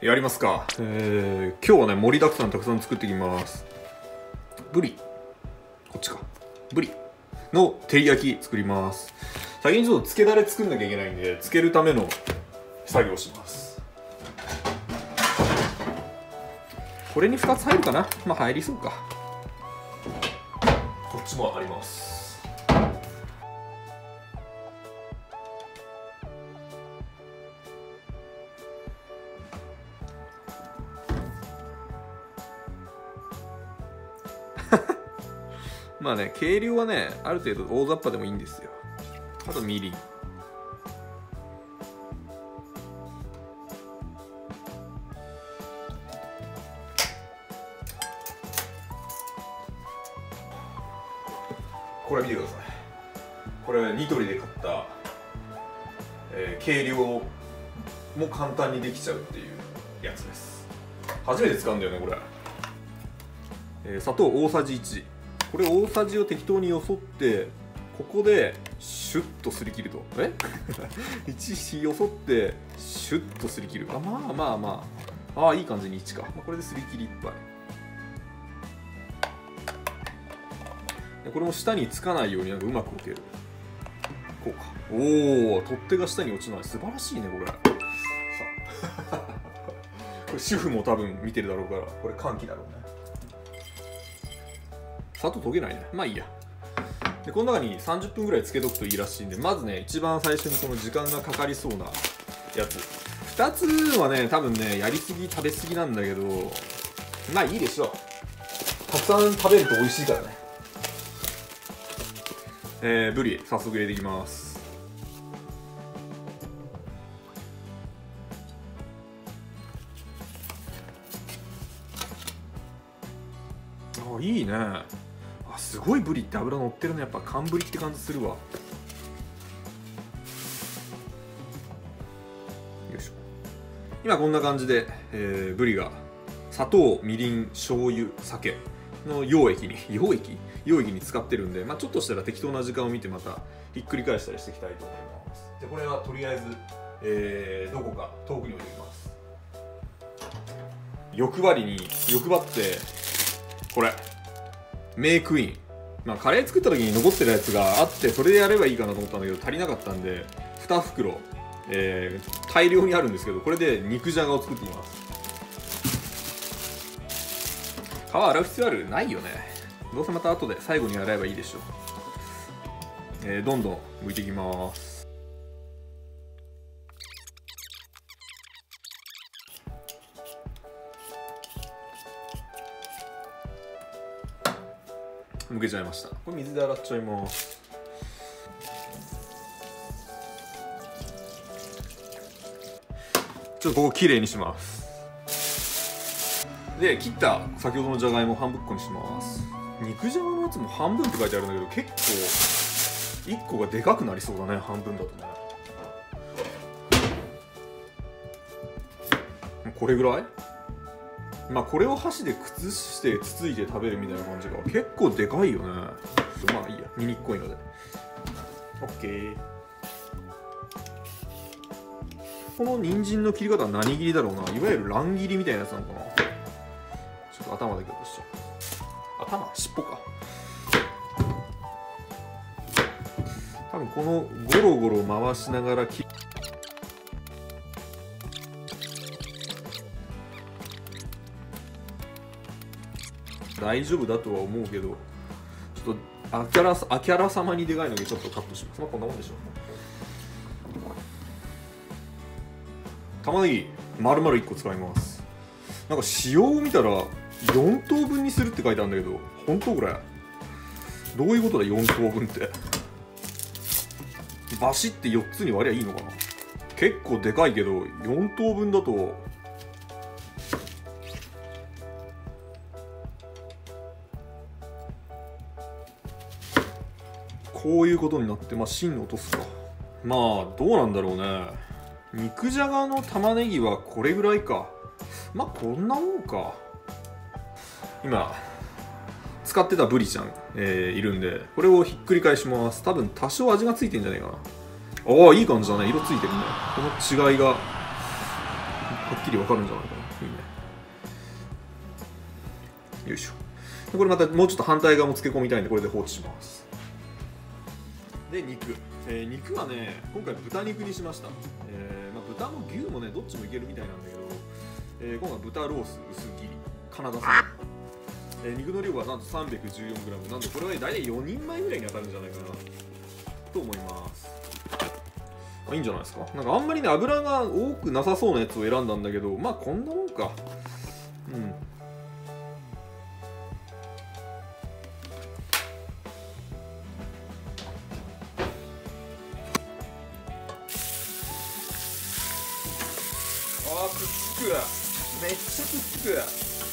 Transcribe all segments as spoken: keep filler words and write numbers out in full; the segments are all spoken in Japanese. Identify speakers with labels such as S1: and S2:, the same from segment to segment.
S1: やりますか。えー、今日はね盛りだくさんたくさん作っていきます。ブリ、こっちか、ブリの照り焼き作ります。先にちょっとつけだれ作んなきゃいけないんで、つけるための作業をします。これにふたつ入るかな。まあ入りそうか。こっちもあります。まあね、計量はね、ある程度大雑把でもいいんですよ。あとみりん。これ見てください。これニトリで買った、えー、計量も簡単にできちゃうっていうやつです。初めて使うんだよねこれ。えー、砂糖大さじいち。これ大さじを適当によそって、ここでシュッとすり切ると、えいちよそってシュッとすり切る。あ、まあまあまあ、ああいい感じにいちか、まあ、これですり切りいっぱい。これも下につかないようになんかうまく置ける。こうか。おお、取っ手が下に落ちない。素晴らしいねこれ。さあこれ主婦も多分見てるだろうから、これ歓喜だろうね。砂糖溶けないね。まあいいや。でこの中にさんじゅっぷんぐらいつけとくといいらしいんで、まずね一番最初にこの時間がかかりそうなやつふたつはね多分ねやりすぎ食べすぎなんだけど、まあいいでしょう。たくさん食べると美味しいからね。えー、ブリ早速入れていきます。あ、いいね。あ、すごいブリって脂乗ってるね。やっぱ寒ブリって感じするわ。よいしょ。今こんな感じで、えー、ブリが砂糖、みりん、醤油、酒の溶液に溶液溶液に使ってるんで、まあ、ちょっとしたら適当な時間を見てまたひっくり返したりしていきたいと思います。でこれはとりあえず、えー、どこか遠くに置いておきます。欲張りに欲張ってこれメイクイン、まあ、カレー作った時に残ってるやつがあって、それでやればいいかなと思ったんだけど足りなかったんでに袋、えー、大量にあるんですけど、これで肉じゃがを作っていきます。皮洗う必要ある？ないよね。どうせまた後で最後に洗えばいいでしょう。えー、どんどん剥いていきます。剥けちゃいました。これ水で洗っちゃいます。ちょっとここきれいにします。で切った先ほどのじゃがいも半分っこにします。肉じゃがのやつも半分って書いてあるんだけど、結構いっこがでかくなりそうだね、半分だとね。これぐらい。まあこれを箸で崩してつついて食べるみたいな感じが結構でかいよね。まあいいや、ににっこいので OK。 この人参の切り方は何切りだろうな。いわゆる乱切りみたいなやつなのかな。ちょっと頭だけ落としちゃう。頭、尻尾か。多分このゴロゴロ回しながら切大丈夫だとは思うけど、ちょっとあキャラあキャラ様にでかいのでちょっとカットします。まあこんなもんでしょう。玉ねぎ丸々いっこ使います。なんか仕様を見たらよんとうぶんにするって書いてあるんだけど、本当これどういうことだ。よんとうぶんってバシってよっつに割りゃいいのかな。結構でかいけどよんとうぶんだとこういうことになって、まあ芯落とすか。まあどうなんだろうね。肉じゃがの玉ねぎはこれぐらいか。まあこんなもんか。今使ってたブリちゃん、えー、いるんで、これをひっくり返します。多分多少味がついてんじゃないかな。ああいい感じだね。色ついてるね。この違いがはっきり分かるんじゃないかな。いいね。よいしょ。これまたもうちょっと反対側も漬け込みたいんで、これで放置します。で、肉、えー、肉はね、今回豚肉にしました。えーまあ、豚も牛もね、どっちもいけるみたいなんだけど、えー、今回豚ロース薄切りカナダ産、えー、肉の量はなんと さんびゃくじゅうよんグラム なんで、これは大体よにんまえぐらいに当たるんじゃないかなと思います。あ、いいんじゃないですか。なんかあんまりね、油が多くなさそうなやつを選んだんだけど、まあこんなもんか。うん。あー、くっつく。めっちゃくっつく。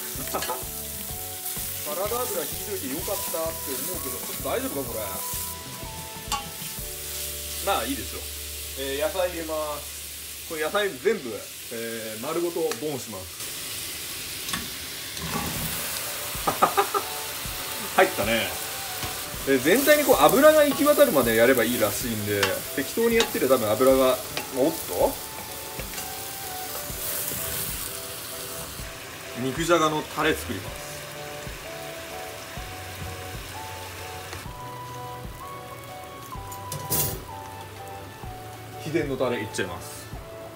S1: サラダ油引いといてよかったって思うけど、ちょっと大丈夫かこれ。まあいいでしょう。えー、野菜入れます。これ野菜全部、えー、丸ごとボンします。入ったね。で全体にこう油が行き渡るまでやればいいらしいんで、適当にやってると多分油が、おっと肉じゃがのタレ作ります。秘伝のタレいっちゃいます。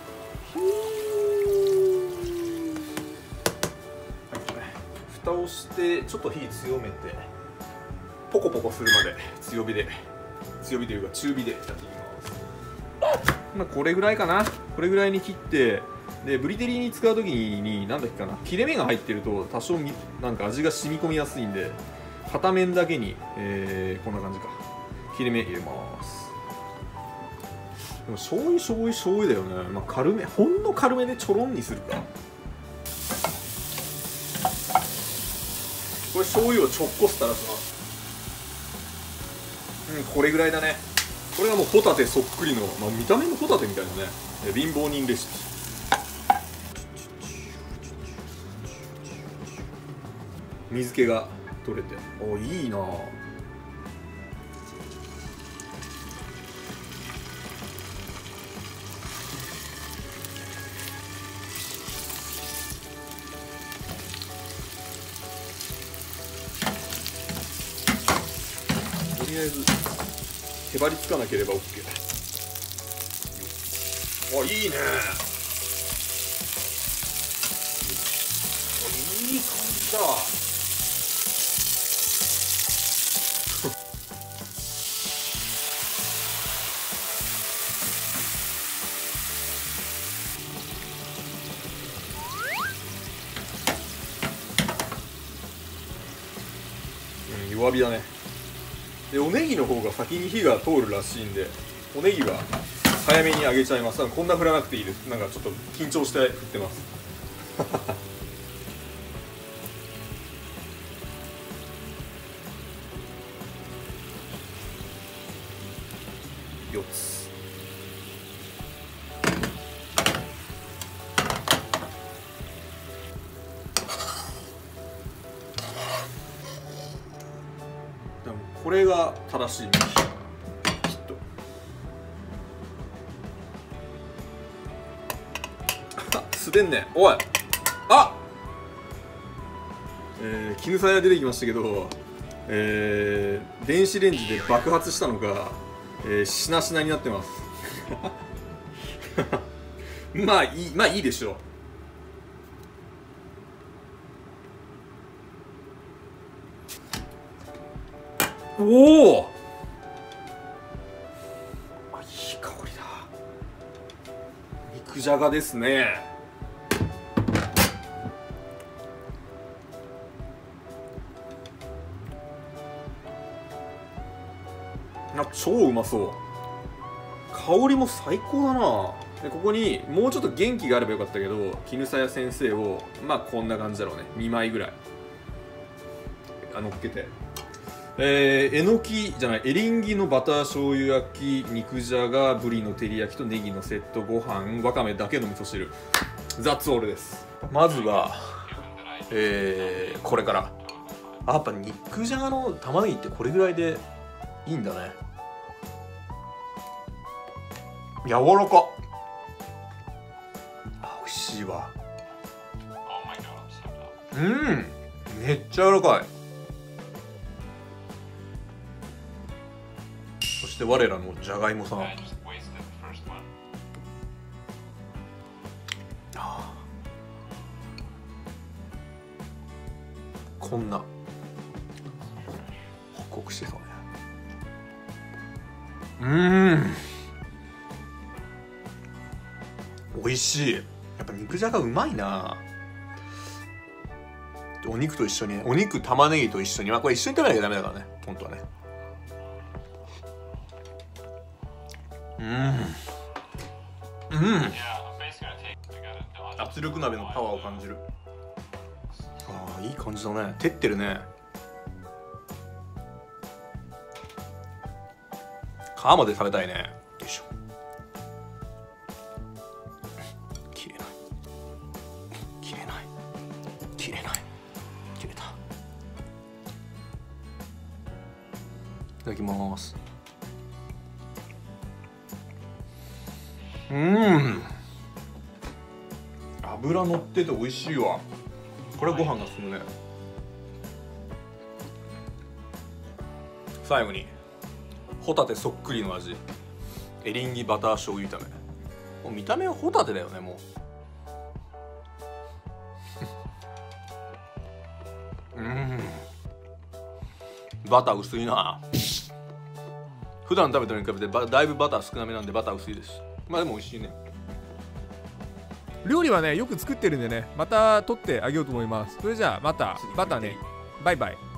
S1: 蓋をしてちょっと火強めてポコポコするまで強火で強火というか中火でやっていきます。まあこれぐらいかな。これぐらいに切って、でブリテリーに使う時に何だっけかな、切れ目が入ってると多少みなんか味が染み込みやすいんで、片面だけに、えー、こんな感じか、切れ目入れます。でも醤油醤油醤油だよね。まあ軽め、ほんの軽めでちょろんにするか。これ醤油をちょっこす垂らします。うん、これぐらいだね。これがもうホタテそっくりの、まあ、見た目のホタテみたいなね、貧乏人レシピ。水気が取れて、お、いいな。とりあえずへばりつかなければ OK。 あ、いいね。いい感じだ。うん、弱火だね。でおネギの方が先に火が通るらしいんで、おネギは早めに揚げちゃいます。こんな振らなくていいです。なんかちょっと緊張して振ってますよっつ。でもこれが正しい向き、きっと。滑んね。おい、あ、えー、絹さや出てきましたけど、えー、電子レンジで爆発したのか、えー、しなしなになってますまあいい、まあいいでしょう。おお、あ、いい香りだ。肉じゃがですね。あ、超うまそう。香りも最高だな。でここにもうちょっと元気があればよかったけど、絹さや先生をまあこんな感じだろうね、にまいぐらいあのっけて、えー、えのきじゃない、エリンギのバター醤油焼き、肉じゃが、ぶりの照り焼きとネギのセット、ご飯、わかめだけの味噌汁、ザッツオールです。まずは、えー、これから。あ、やっぱ肉じゃがの玉ねぎってこれぐらいでいいんだね。柔らか。あ、美味味しいわ。うん、めっちゃ柔らかい。そして我らのじゃがいもさん、あこんなホクホクしてそうね。うーん、美味しい。やっぱ肉じゃがうまいな。お肉と一緒にね、お肉玉ねぎと一緒に、まあこれ一緒に食べなきゃダメだからね、本当はね。うんうん、圧力鍋のパワーを感じる。ああ、いい感じだね。照ってるね。皮まで食べたいね。よいしょ。切れない切れない切れない切れた。いただきます。うん、油乗ってて美味しいわ。これご飯が進むね。最後にホタテそっくりの味、エリンギバター醤油炒め。もう見た目はホタテだよね。もううんバター薄いな。普段食べたのに比べてだいぶバター少なめなんでバター薄いです。まあでも美味しいね。
S2: 料理はねよく作ってるんでね、また撮ってあげようと思います。それじゃあまたまたね、バイバイ。